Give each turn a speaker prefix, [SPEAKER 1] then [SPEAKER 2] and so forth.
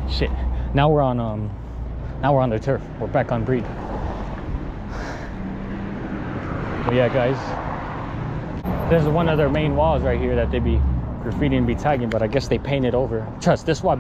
[SPEAKER 1] Shit. Now we're on the turf. We're back on breed. But yeah, guys, this is one of their main walls right here that they be graffitiing and be tagging, but I guess they painted over. Trust, this is why